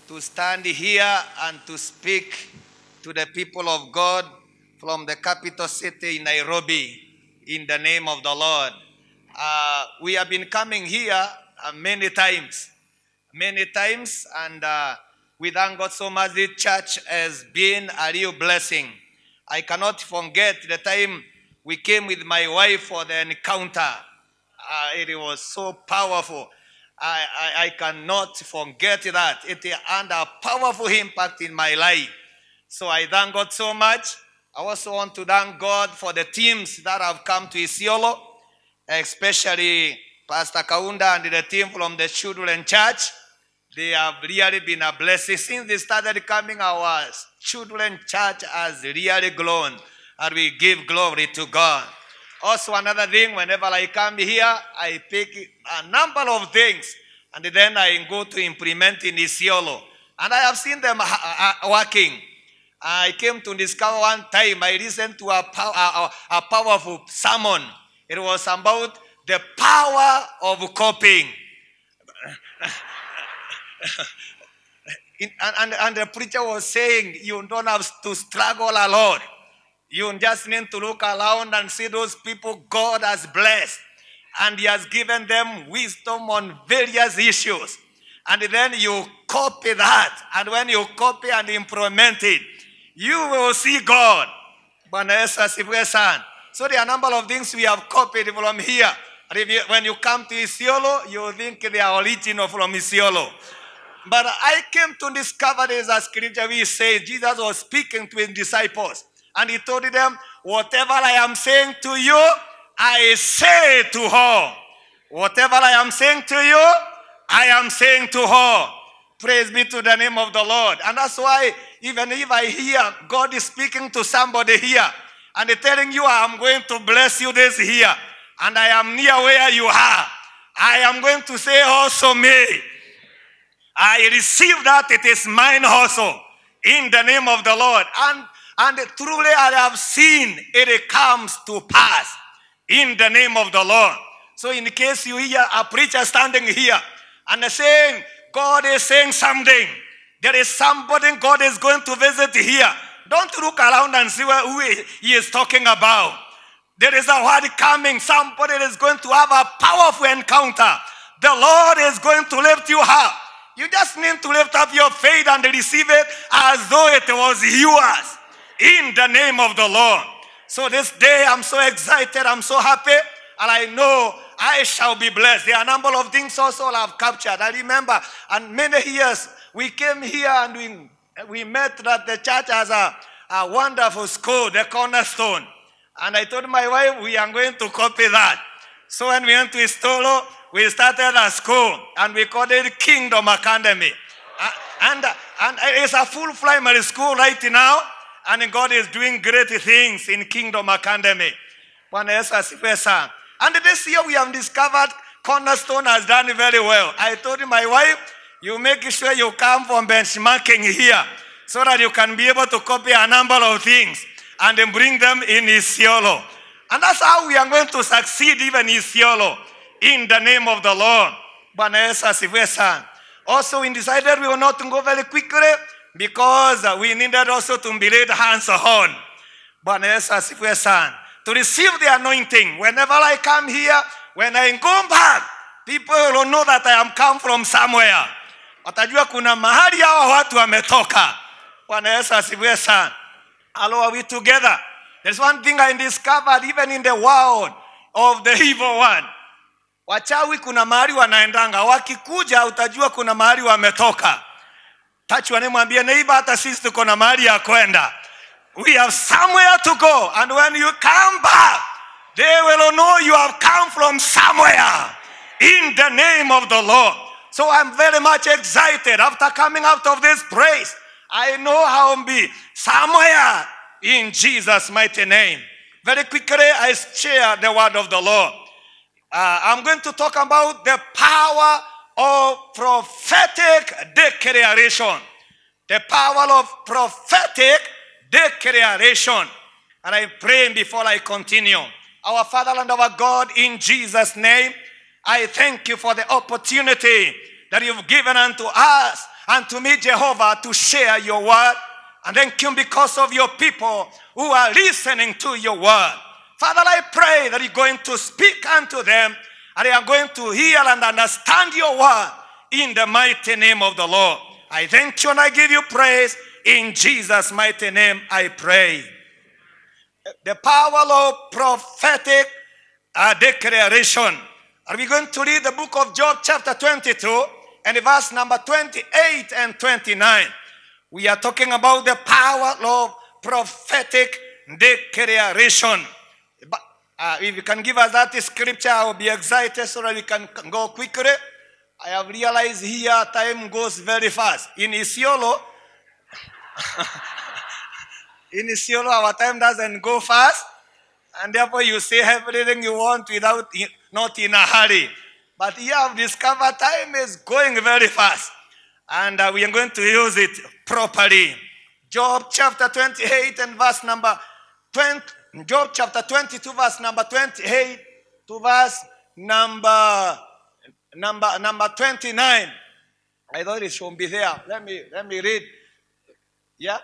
to stand here and to speak to the people of God from the capital city, Nairobi, in the name of the Lord. We have been coming here many times, and we thank God so much. This church has been a real blessing. I cannot forget the time we came with my wife for the encounter. It was so powerful. I cannot forget that. It had a powerful impact in my life. So I thank God so much. I also want to thank God for the teams that have come to Isiolo, especially Pastor Kaunda and the team from the children church. They have really been a blessing. Since they started coming, our children church has really grown, and we give glory to God. Also, another thing, whenever I come here, I pick a number of things, and then I go to implement in Isiolo. And I have seen them working. I came to discover one time, I listened to a powerful sermon. It was about the power of coping. And the preacher was saying, you don't have to struggle a lot. You just need to look around and see those people God has blessed. And He has given them wisdom on various issues. And then you copy that. And when you copy and implement it, you will see God. So there are a number of things we have copied from here. When you come to Isiolo, you think they are original from Isiolo. But I came to discover there's a scripture which says Jesus was speaking to His disciples. And He told them, whatever I am saying to you, I say to her. Whatever I am saying to you, I am saying to her. Praise be to the name of the Lord. And that's why even if I hear God is speaking to somebody here, and He's telling you, I am going to bless you this year, and I am near where you are, I am going to say also me. I receive that, it is mine also, in the name of the Lord. And truly I have seen it comes to pass, in the name of the Lord. So in case you hear a preacher standing here, and saying, God is saying something, there is somebody God is going to visit here, don't look around and see who He is talking about. There is a word coming. Somebody is going to have a powerful encounter. The Lord is going to lift you up. You just need to lift up your faith and receive it as though it was yours. In the name of the Lord. So this day I'm so excited. I'm so happy. And I know I shall be blessed. There are a number of things also I've captured. I remember, and many years we came here and we met that the church has a wonderful school, the Cornerstone. And I told my wife, we are going to copy that. So when we went to Isiolo, we started a school, and we called it Kingdom Academy. And it's a full primary school right now, and God is doing great things in Kingdom Academy. And this year we have discovered Cornerstone has done very well. I told my wife, you make sure you come from benchmarking here, so that you can be able to copy a number of things and then bring them in Isiolo. And that's how we are going to succeed even in Isiolo, in the name of the Lord. Also, we decided we were not to go very quickly because we needed also to be laid hands on. To receive the anointing. Whenever I come here, when I go back, people will know that I am come from somewhere. Watajua kuna mahali hawa watu wametoka. Bwana Yesu asifiwe sana. Hello, are we together? There's one thing I discovered even in the world of the evil one. Wachawi kuna mahali wanaendanga. Wakikuja utajua kuna mahali wametoka. Touch wanemwambia neighbor, hata sisi tuko na mahali ya kwenda. We have somewhere to go. And when you come back, they will know you have come from somewhere. In the name of the Lord. So I'm very much excited. After coming out of this praise, I know how to be somewhere in Jesus' mighty name. Very quickly, I share the word of the Lord. I'm going to talk about the power of prophetic declaration. The power of prophetic declaration. And I pray before I continue. Our Father and our God, in Jesus' name, I thank you for the opportunity that you've given unto us unto me, Jehovah, to share your word. And thank you because of your people who are listening to your word. Father, I pray that you're going to speak unto them and they are going to hear and understand your word in the mighty name of the Lord. I thank you and I give you praise. In Jesus' mighty name I pray. The power of prophetic declaration. Are we going to read the book of Job chapter 22 and verse number 28 and 29. We are talking about the power of prophetic declaration. If you can give us that scripture, I will be excited so that we can go quickly. I have realized here time goes very fast. In Isiolo, our time doesn't go fast. And therefore you say everything you want not in a hurry. But here I've discovered time is going very fast. And we are going to use it properly. Job chapter 28 and verse number 20. Job chapter 22 verse number 28 to verse number 29. I thought it should be there. Let me read. Yeah.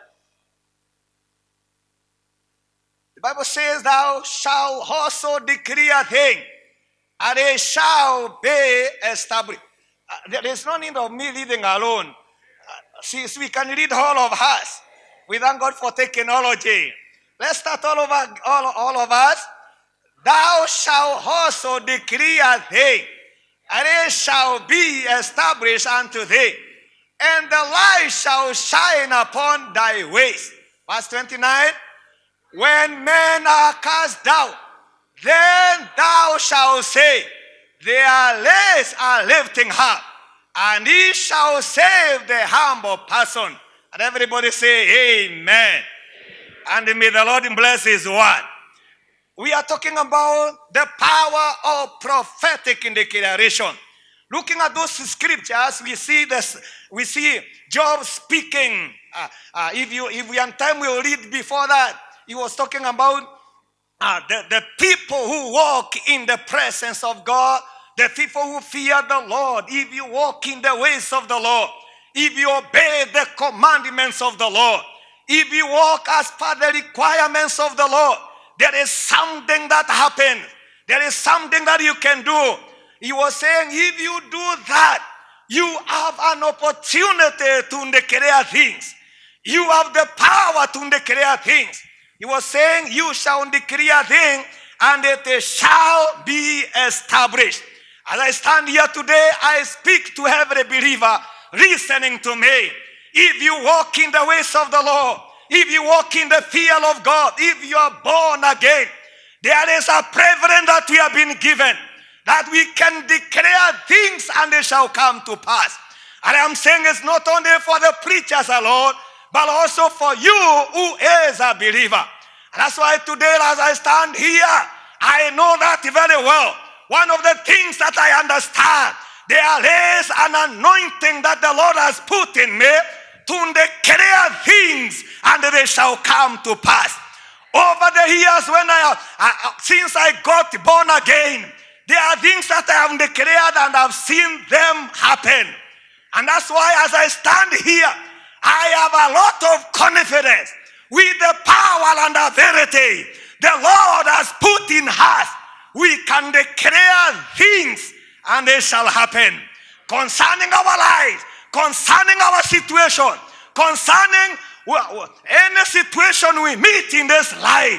The Bible says, thou shalt also decree a thing, and it shall be established. There is no need of me reading alone. Since we can read all of us. We thank God for technology. Let's start all of us. Thou shalt also decree a thing, and it shall be established unto thee, and the light shall shine upon thy ways. Verse 29. When men are cast down, then thou shalt say, their legs are lifting up, and he shall save the humble person. And everybody say, amen. And may the Lord bless his word. We are talking about the power of prophetic declaration. Looking at those scriptures, we see Job speaking. If we have time, we'll read before that. He was talking about the people who walk in the presence of God, the people who fear the Lord. If you walk in the ways of the Lord, if you obey the commandments of the Lord, if you walk as per the requirements of the Lord, there is something that happens. There is something that you can do. He was saying, if you do that, you have an opportunity to declare things. You have the power to declare things. He was saying, you shall declare a thing, and it shall be established. As I stand here today, I speak to every believer listening to me. If you walk in the ways of the Lord, if you walk in the fear of God, if you are born again, there is a privilege that we have been given, that we can declare things and they shall come to pass. And I'm saying it's not only for the preachers alone, but also for you who is a believer. And that's why today as I stand here, I know that very well. One of the things that I understand, there is an anointing that the Lord has put in me to declare things and they shall come to pass. Over the years when since I got born again, there are things that I have declared and I've seen them happen. And that's why as I stand here, I have a lot of confidence with the power and ability the Lord has put in us. We can declare things and they shall happen. Concerning our lives, concerning our situation, concerning any situation we meet in this life.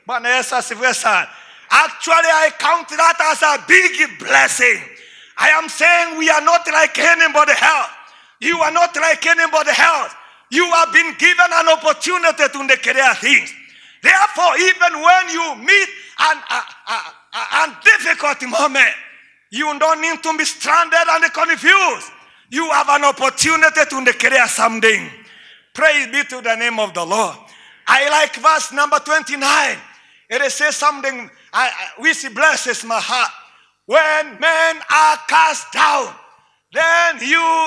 Actually, I count that as a big blessing. I am saying we are not like anybody else. You are not like anybody else. You have been given an opportunity to declare things. Therefore, even when you meet a difficult moment, you don't need to be stranded and confused. You have an opportunity to declare something. Praise be to the name of the Lord. I like verse number 29. It says something which blesses my heart. When men are cast down, then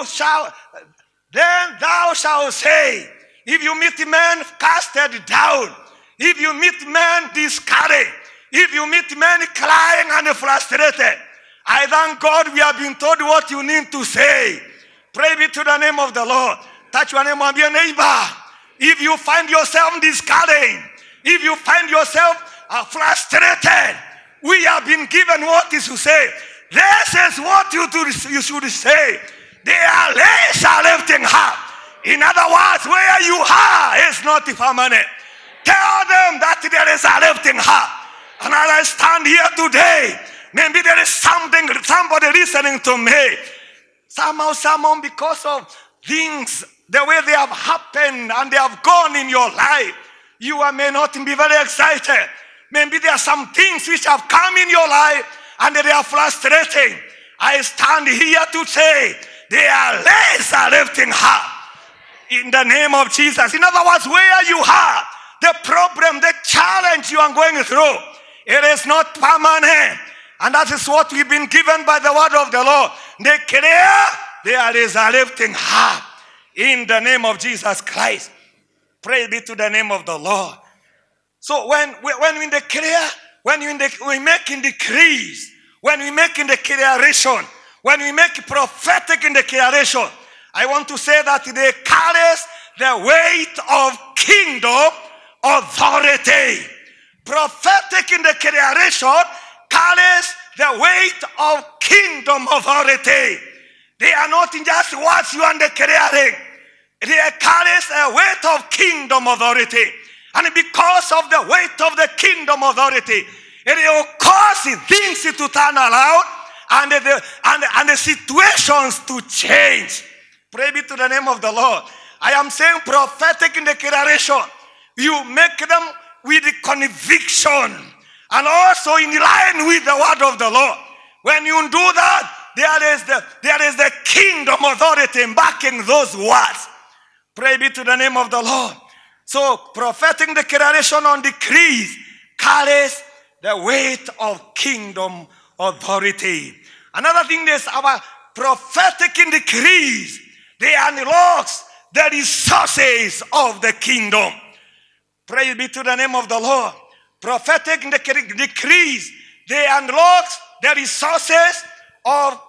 thou shalt say, if you meet men casted down, if you meet men discouraged, if you meet men crying and frustrated, I thank God we have been told what you need to say. Pray be to the name of the Lord. Touch your name and your neighbor. If you find yourself discouraged, if you find yourself frustrated, we have been given what is to say. This is what you should say. Their legs are lifting up. In other words, where you are is not permanent. Tell them that there is a lifting up. And as I stand here today, maybe there is somebody listening to me. Someone, because of things, the way they have happened and they have gone in your life, you may not be very excited. Maybe there are some things which have come in your life and they are frustrating. I stand here to say, their legs are lifting up in the name of Jesus. In other words, where you are, the problem, the challenge you are going through, it is not permanent. And that is what we've been given by the word of the Lord. Declare there is a lifting up in the name of Jesus Christ. Praise be to the name of the Lord. So when we declare, we make in decrees, when we make in declaration, when we make prophetic in declaration, I want to say that they carries the weight of kingdom authority. Prophetic in declaration carries the weight of kingdom authority. They are not just words you are declaring. They carries a weight of kingdom authority. And because of the weight of the kingdom authority, it will cause things to turn around and the situations to change. Pray be to the name of the Lord. I am saying prophetic in declaration. You make them with conviction and also in line with the word of the Lord. When you do that, there is the kingdom authority backing those words. Pray be to the name of the Lord. So prophetic declaration on decrees carries the weight of kingdom authority. Another thing is our prophetic in decrees, they unlocks the resources of the kingdom. Praise be to the name of the Lord. Prophetic decrees, they unlocks the resources of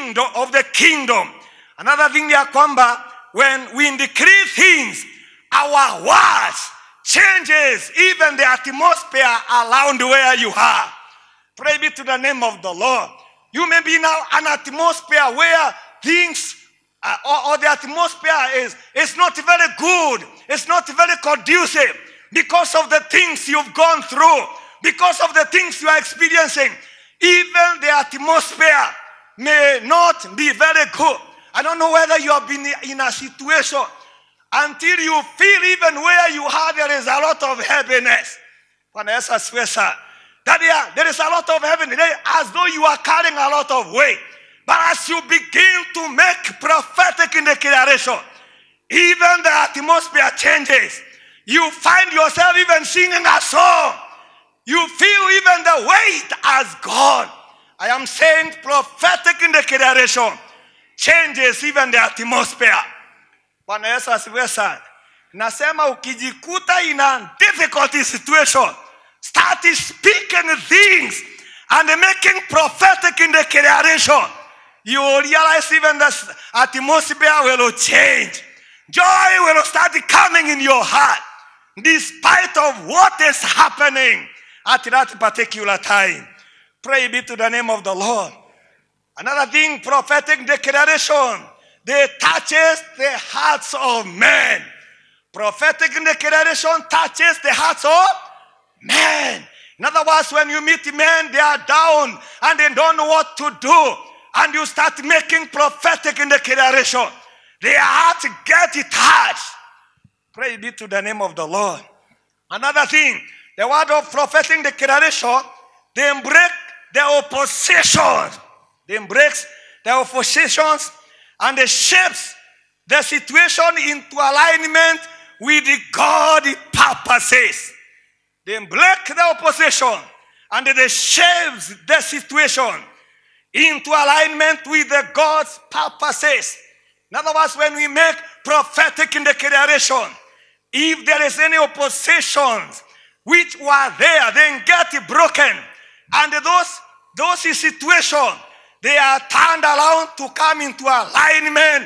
the kingdom. Another thing ya kwamba, when we decree things, our words changes even the atmosphere around where you are. Pray be to the name of the Lord. You may be now an atmosphere where things or the atmosphere is not very good. It's not very conducive because of the things you've gone through, because of the things you are experiencing. Even the atmosphere may not be very good. I don't know whether you have been in a situation until you feel even where you are, there is a lot of heaviness. That there is a lot of heaviness, as though you are carrying a lot of weight. But as you begin to make prophetic declaration, even the atmosphere changes. You find yourself even singing a song. You feel even the weight has gone. I am saying prophetic declaration changes even the atmosphere. Bwana Yesu asifiwe sana. Nasema ukijikuta in a difficult situation, start speaking things and making prophetic in declaration. You will realize even the atmosphere will change. Joy will start coming in your heart despite of what is happening at that particular time. Pray be to the name of the Lord. Another thing, prophetic declaration, they touches the hearts of men. Prophetic declaration touches the hearts of men. In other words, when you meet men, they are down and they don't know what to do. And you start making prophetic declaration. Their hearts get it touched. Praise be to the name of the Lord. Another thing, the word of prophetic declaration, they break the opposition. They breaks the oppositions and they shapes the situation into alignment with the God's purposes. They break the opposition and they shapes the situation into alignment with the God's purposes. In other words, when we make prophetic declaration, if there is any oppositions which were there, then get broken. And those situations, they are turned around to come into alignment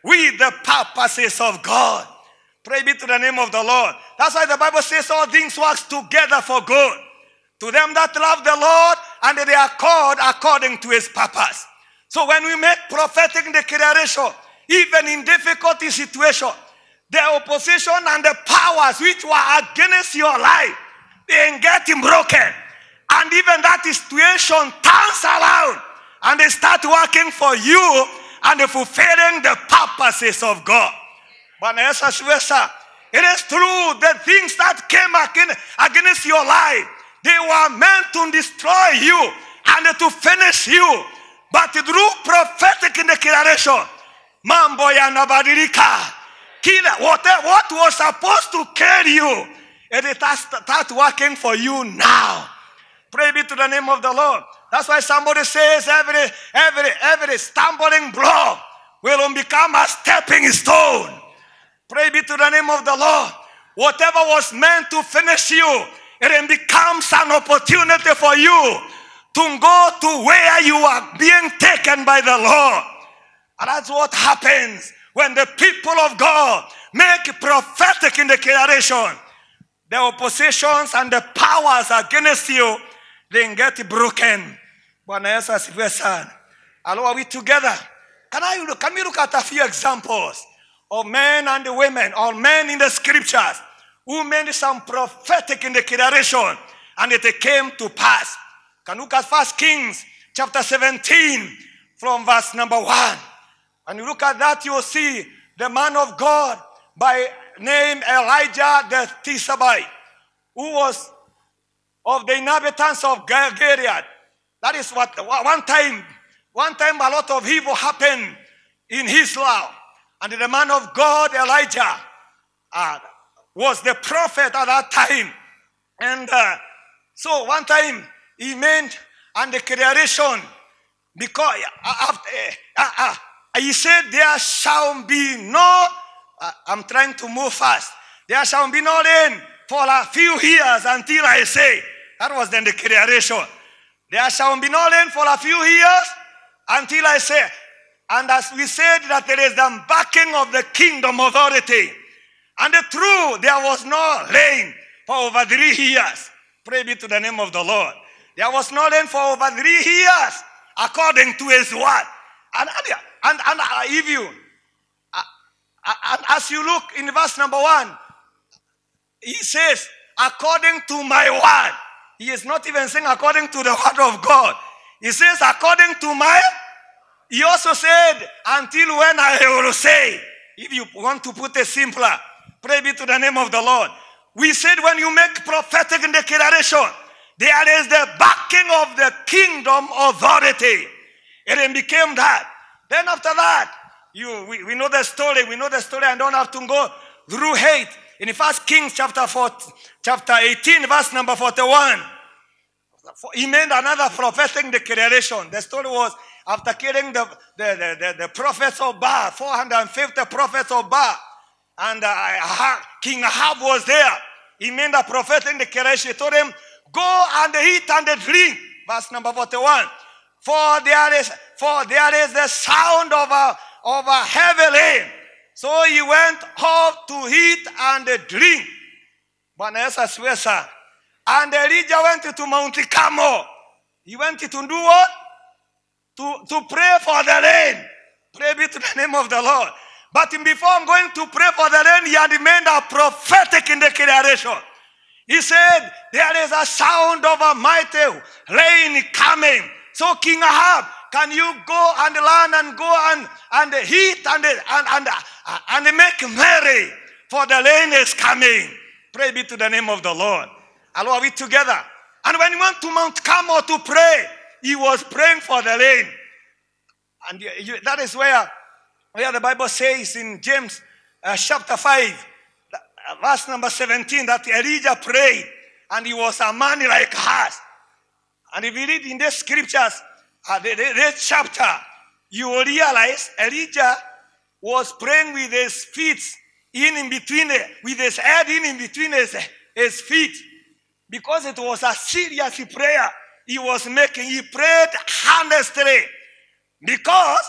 with the purposes of God. Praise be to the name of the Lord. That's why the Bible says all things work together for good. To them that love the Lord, and they are called according to his purpose. So when we make prophetic declaration, even in difficult situations, the opposition and the powers which were against your life, they get broken. And even that situation turns around, and they start working for you and fulfilling the purposes of God. But it is true, the things that came against your life, they were meant to destroy you and to finish you. But through prophetic declaration, mambo yanabadilika. What was supposed to kill you, it has start working for you now. Praise be to the name of the Lord. That's why somebody says every stumbling block will become a stepping stone. Praise be to the name of the Lord. Whatever was meant to finish you, it becomes an opportunity for you to go to where you are being taken by the Lord. And that's what happens when the people of God make prophetic declaration. The oppositions and the powers against you, they get broken. Hello, are we together? Can we look at a few examples of men and women, or men in the scriptures, who made some prophetic declaration and it came to pass? Can look at 1 Kings chapter 17 from verse number 1. And you look at that, you will see the man of God by name Elijah the Tishbite, who was of the inhabitants of Gilead. That is what one time a lot of evil happened in his life. And the man of God, Elijah, was the prophet at that time. And so one time he made a declaration, because he said, there shall be no, I'm trying to move fast. There shall be no rain for a few years until I say. That was the declaration. There shall be no rain for a few years until I say. And as we said, that there is the backing of the kingdom authority. And the truth, there was no rain for over 3 years. Pray be to the name of the Lord. There was no rain for over 3 years, according to his word. And if you, as you look in verse number 1, he says, according to my word. He is not even saying according to the word of God. He says, according to my. He also said, until when I will say. If you want to put it simpler, pray be to the name of the Lord. We said when you make prophetic declaration, there is the backing of the kingdom authority. It became that. Then after that, we know the story. We know the story. I don't have to go through hate. In 1 Kings chapter 18, verse number 41, he made another prophetic declaration. The story was after killing the prophets of Baal, 450 prophets of Baal, and King Ahab was there. He made a prophetic declaration. He told him, go and eat and drink. Verse number 41. For there is the sound of a heavy rain. So he went off to eat and drink. And Elijah went to Mount Carmel. He went to do what? To pray for the rain. Pray be to the name of the Lord. But before going to pray for the rain, he had made a prophetic declaration. He said, there is a sound of a mighty rain coming. So King Ahab, can you go and learn and go and eat and make merry, for the rain is coming. Pray be to the name of the Lord. Hello, are we together? And when he went to Mount Carmel to pray, he was praying for the rain. And that is where the Bible says in James chapter 5, verse number 17, that Elijah prayed, and he was a man like us. And if you read in the scriptures, this chapter, you will realize Elijah was praying with his feet in between, with his head in between his feet, because it was a serious prayer he was making. He prayed earnestly, because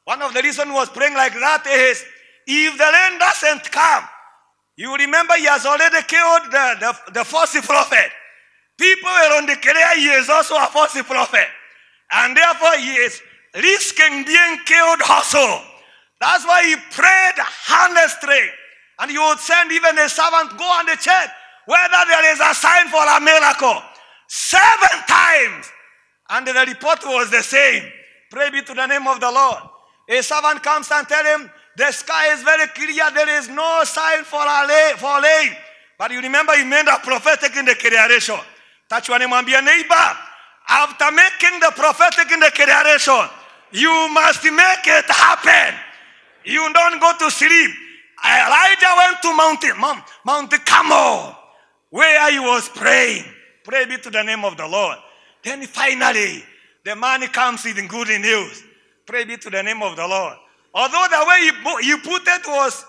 One of the reasons he was praying like that is, if the rain doesn't come, you remember he has already killed the false prophet. People will declare he is also a false prophet. And therefore he is risking being killed also. That's why he prayed earnestly. And he would send even a servant, go and check whether there is a sign for a miracle. 7 times. And the report was the same. Pray be to the name of the Lord. A servant comes and tells him, the sky is very clear, there is no sign for rain. But you remember he made a prophetic declaration. Touch one and be a neighbor. After making the prophetic declaration, you must make it happen. You don't go to sleep. Elijah went to Mount Carmel, where he was praying. Pray be to the name of the Lord. Then finally, the man comes with good news. Pray be to the name of the Lord. Although the way he put it was,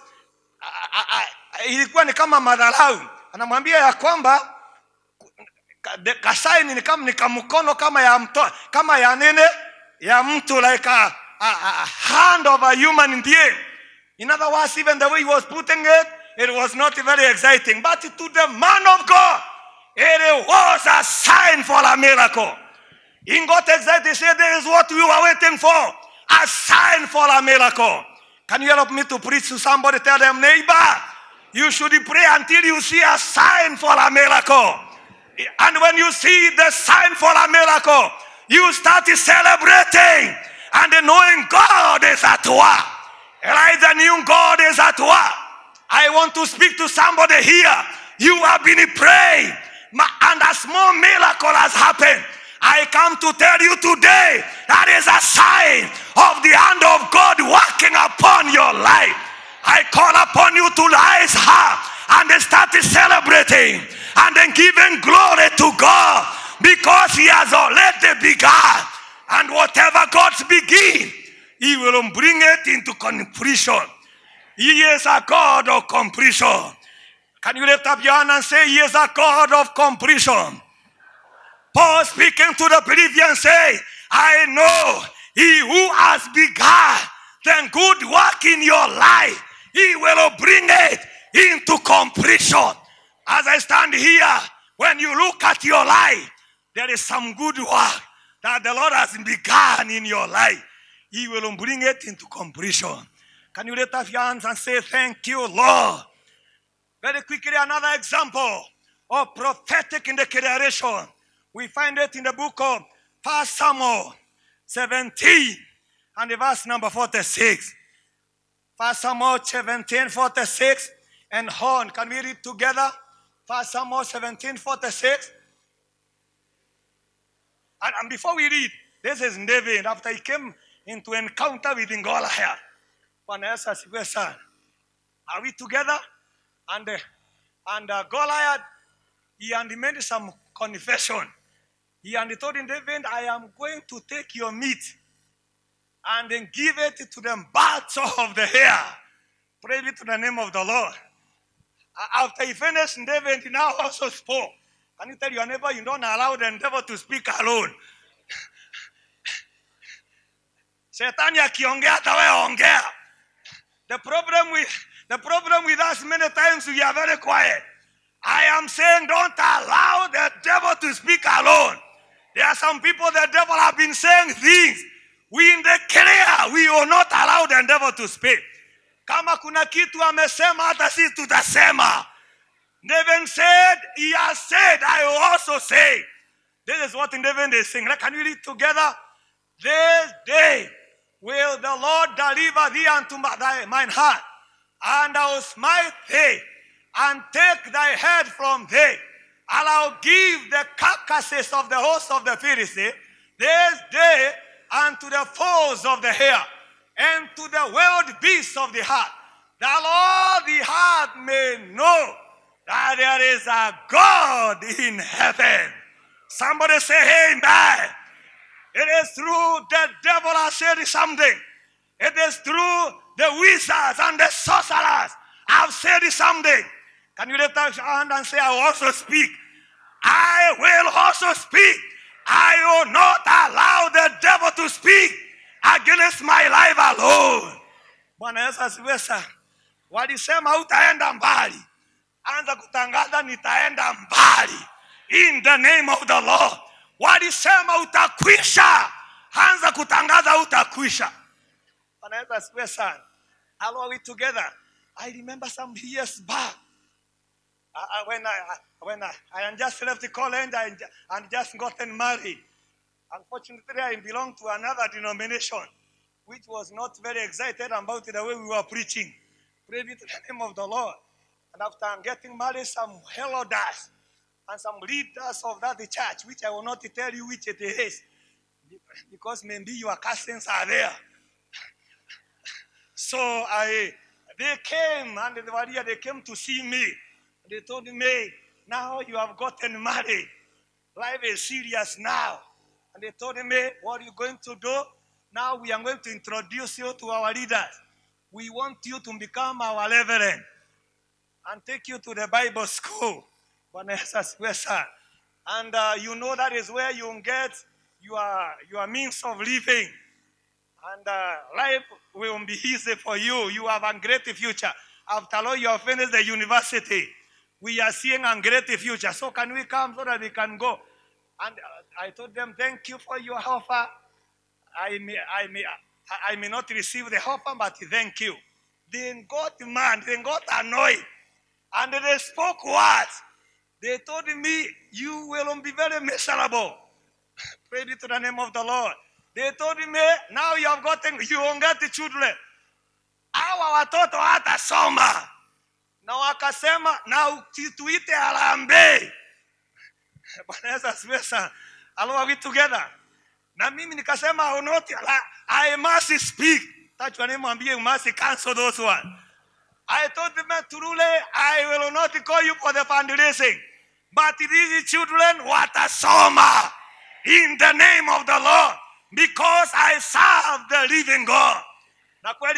ilikuwa ni kama madharau. Anamwambia ya kwamba, kasaini ni kama mkono kama ya nene, ya mtu, like a hand of a human being. In other words, even the way he was putting it, it was not very exciting. But to the man of God, it was a sign for a miracle. He got excited. He said, there is what we were waiting for. A sign for a miracle. Can you help me to preach to somebody? Tell them, neighbor, you should pray until you see a sign for a miracle. And when you see the sign for a miracle, you start celebrating and knowing God is at work. Elijah knew God is at work. I want to speak to somebody here. You have been praying and a small miracle has happened. I come to tell you today, that is a sign of the hand of God working upon your life. I call upon you to rise up and start celebrating and then giving glory to God, because he has already begun. And whatever God's begin, he will bring it into completion. He is a God of completion. Can you lift up your hand and say, he is a God of completion? Paul speaking to the Philippians say, I know he who has begun the good work in your life, he will bring it into completion. As I stand here, when you look at your life, there is some good work that the Lord has begun in your life. He will bring it into completion. Can you lift up your hands and say, thank you, Lord? Very quickly, another example of prophetic declaration. We find it in the book of 1 Samuel 17 and the verse number 46. 1 Samuel 17, 46 and on. Can we read together? 1 Samuel 17, 46. And before we read, this is David after he came into encounter with Goliath. Are we together? And Goliath, he had made some confession. He had told David, I am going to take your meat and then give it to the birds of the air. Praise be to the name of the Lord. After he finished, David he now also spoke. Can you tell your neighbor, you don't allow the devil to speak alone? Shetani akiongea tawe ongea. The problem with us many times we are very quiet. I am saying don't allow the devil to speak alone. There are some people the devil have been saying things. We in the clear, we will not allow the devil to speak. Kama kuna kitu amesema hata sisi tutasema. David said, he has said, I will also say. This is what David is saying. Can we read together? This day will the Lord deliver thee unto mine hand, and I will smite thee, and take thy head from thee, and I will give the carcasses of the host of the Philistines this day unto the foes of the air, and to the wild beasts of the heart, that all the heart may know that there is a God in heaven. Somebody say amen. It is true the devil has said something. It is true the wizards and the sorcerers have said something. Can you lift up your hand and say, I will also speak? I will also speak. I will not allow the devil to speak. against my life alone. Bwana Yesu asifiwe sana. Walisema hutaenda mbali. Anza kutangaza nitaenda mbali. In the name of the Lord. Walisema utakwisha. Anza kutangaza utakwisha. Bwana Yesu asifiwe sana. How are we together? I remember some years back. When I just left the college and just gotten married. Unfortunately, I belong to another denomination, which was not very excited about the way we were preaching. Praise be to the name of the Lord. And after getting married, some elders and some leaders of that church, which I will not tell you which it is, because maybe your cousins are there. So they came, and they came to see me. They told me, now you have gotten married. Life is serious now. And they told me, what are you going to do? Now we are going to introduce you to our leaders. We want you to become our reverend and take you to the Bible school. And you know that is where you get your means of living. And life will be easy for you. You have a great future. After all, you have finished the university. We are seeing a great future. So can we come so that we can go? And I told them, thank you for your offer. I may not receive the offer, but thank you. Then got mad, then got annoyed. And they spoke words. They told me, you will be very miserable. Praise be to the name of the Lord. They told me, now you won't get the children. Hawa watoto hawatasoma. Na wakasema, na tuite harambee. Bwana Yesu asifiwe sana. Are we together? Na mimi nikasema, I must speak. Tachwa nimwambie, you must cancel those ones. I told them, truly, I will not call you for the fundraising. But these children watasoma. In the name of the Lord. Because I serve the living God. Na kweli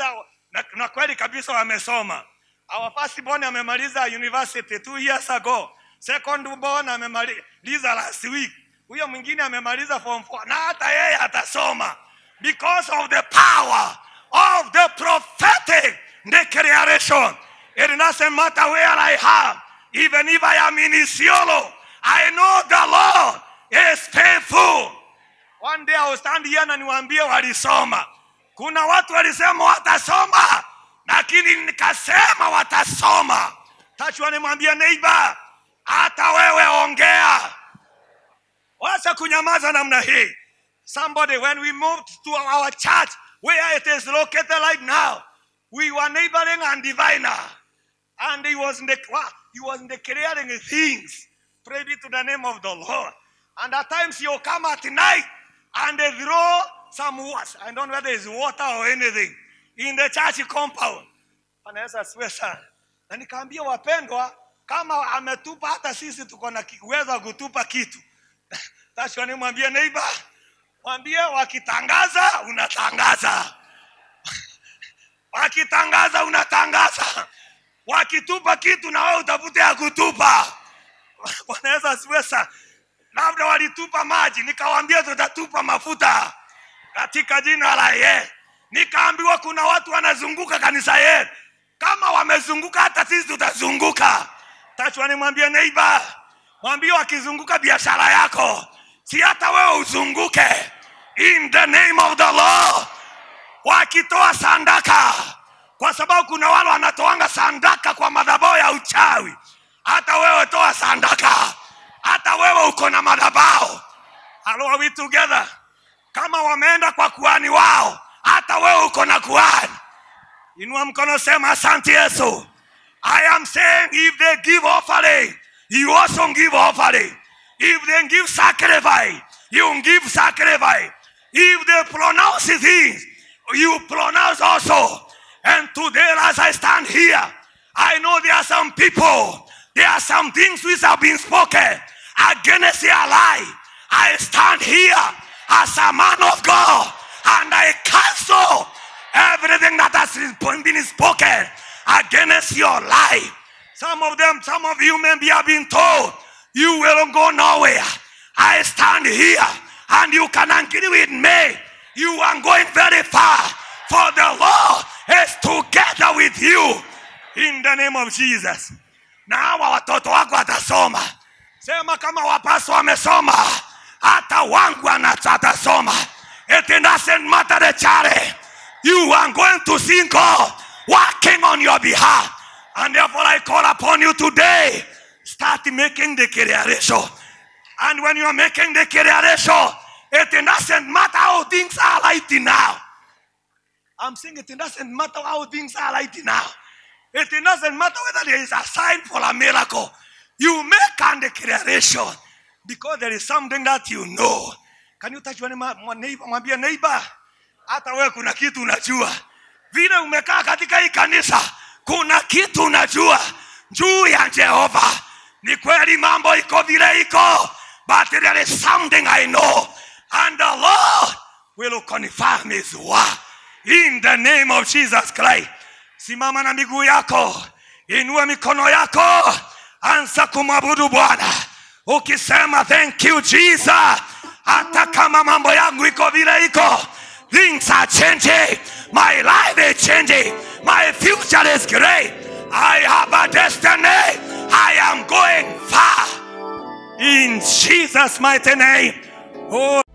kabisa wamesoma. Our first born amemaliza university 2 years ago. Second born amemaliza last week. Huyo mwingine amemaliza form 4. Na hata yeye atasoma. Because of the power of the prophetic declaration. It doesn't matter where I am. Even if I am in Isiolo, I know the Lord is faithful. One day I will stand here na niwaambie walisoma. Kuna watu walisema watasoma, lakini nikasema watasoma. Tachwa nimwambie neighbor, hata wewe ongea. Wacha kunyamaza namna hii. Somebody, when we moved to our church, where it is located right now, we were neighboring and diviner. And he was declaring things. Pray be to the name of the Lord. And at times he'll come at night and they throw some water. I don't know whether it's water or anything in the church compound. Anaweza siwe sana. Na nikaambia wapendwa, kama ametupa hata sisi tuko na uwezo kutupa kitu. Tasha nimwambie neighbor, mwambie wakitangaza unatangaza. Wakitangaza unatangaza. Wakitupa kitu na wewe utafute ya kutupa. Wanaweza siwe sana. Labda walitupa maji, nikawaambia tutatupa mafuta katika jina la Yesu. Nikaambiwa kuna watu wanazunguka kanisa yetu. Kama wamezunguka hata sisi tutazunguka. Tachwa nimwambie neighbor, mwambie wakizunguka biashara yako, si hata wewe uzunguke. In the name of the Lord. Wakitoa sandaka, kwa sababu kuna wale wanatoanga sandaka kwa madhabahu ya uchawi. Hata wewe toa sandaka. Hata wewe uko na madhabahu. Are we together? Kama wameenda kwa kuhani wao, hata wewe uko na kuhani. Inua mkono sema asante Yesu. I am saying if they give offering, you also give offering. If they give sacrifice, you give sacrifice. If they pronounce things, you pronounce also. And today as I stand here, I know there are some people, there are some things which have been spoken against your life. I stand here as a man of God and I cancel everything that has been spoken against your life. Some of you maybe have been told you will go nowhere. I stand here and you can agree with me You are going very far, for the Lord is together with you. In the name of Jesus. Na hawa watoto wako watasoma. Sema kama wapaso wamesoma, hata wangu atasoma. It doesn't matter the charity. You are going to see God working on your behalf. And therefore I call upon you today. Start making the declaration. And when you are making the declaration, it doesn't matter how things are right now. I'm saying it doesn't matter how things are right now. It doesn't matter whether there is a sign for a miracle. You make a declaration because there is something that you know. Can you touch one neighbor? Mwambie neighbor, hata wewe kuna kitu unajua. Vile umekaa katika hii kanisa, kuna kitu unajua juu ya Jehova. Ni kweli mambo iko vile iko, but there is something I know. And the Lord will confirm his word. In the name of Jesus Christ. Simama na miguu yako, inua mikono yako, anza kumwabudu Bwana ukisema thank you Jesus. Hata kama mambo yangu iko vile iko, things are changing, my life is changing, my future is great, I have a destiny, I am going far. In Jesus' mighty name. Oh.